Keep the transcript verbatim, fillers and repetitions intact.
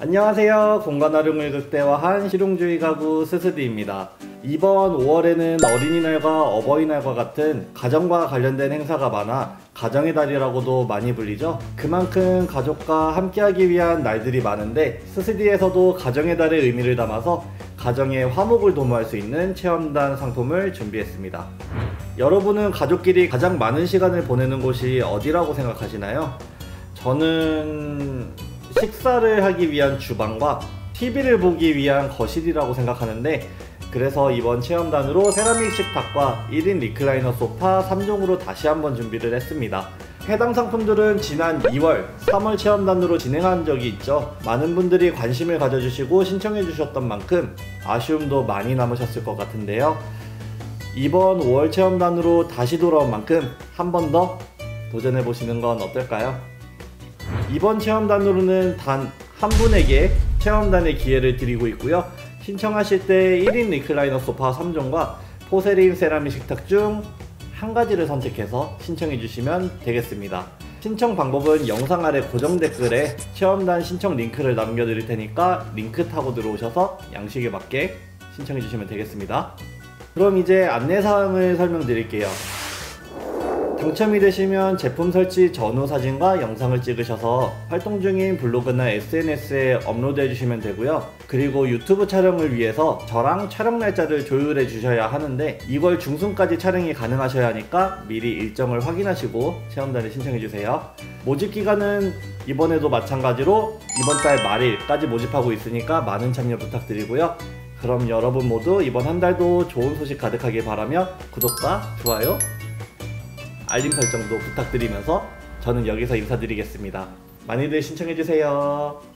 안녕하세요. 공간 활용을 극대화한 실용주의 가구 스스디입니다. 이번 오월에는 어린이날과 어버이날과 같은 가정과 관련된 행사가 많아 가정의 달이라고도 많이 불리죠. 그만큼 가족과 함께하기 위한 날들이 많은데 스스디에서도 가정의 달의 의미를 담아서 가정의 화목을 도모할 수 있는 체험단 상품을 준비했습니다. 여러분은 가족끼리 가장 많은 시간을 보내는 곳이 어디라고 생각하시나요? 저는 식사를 하기 위한 주방과 티비를 보기 위한 거실이라고 생각하는데, 그래서 이번 체험단으로 세라믹 식탁과 일 인 리클라이너 소파 삼 종으로 다시 한번 준비를 했습니다. 해당 상품들은 지난 이월, 삼월 체험단으로 진행한 적이 있죠. 많은 분들이 관심을 가져주시고 신청해 주셨던 만큼 아쉬움도 많이 남으셨을 것 같은데요. 이번 오월 체험단으로 다시 돌아온 만큼 한 번 더 도전해 보시는 건 어떨까요? 이번 체험단으로는 단 한 분에게 체험단의 기회를 드리고 있고요. 신청하실 때 일 인 리클라이너 소파 삼 종과 포세린 세라믹 식탁 중 한 가지를 선택해서 신청해 주시면 되겠습니다. 신청 방법은 영상 아래 고정 댓글에 체험단 신청 링크를 남겨드릴 테니까 링크 타고 들어오셔서 양식에 맞게 신청해 주시면 되겠습니다. 그럼 이제 안내사항을 설명드릴게요. 당첨이 되시면 제품 설치 전후 사진과 영상을 찍으셔서 활동 중인 블로그나 에스엔에스에 업로드해 주시면 되고요. 그리고 유튜브 촬영을 위해서 저랑 촬영 날짜를 조율해 주셔야 하는데, 이월 중순까지 촬영이 가능하셔야 하니까 미리 일정을 확인하시고 체험단에 신청해 주세요. 모집 기간은 이번에도 마찬가지로 이번 달 말일까지 모집하고 있으니까 많은 참여 부탁드리고요. 그럼 여러분 모두 이번 한 달도 좋은 소식 가득하길 바라며 구독과 좋아요, 알림 설정도 부탁드리면서 저는 여기서 인사드리겠습니다. 많이들 신청해주세요.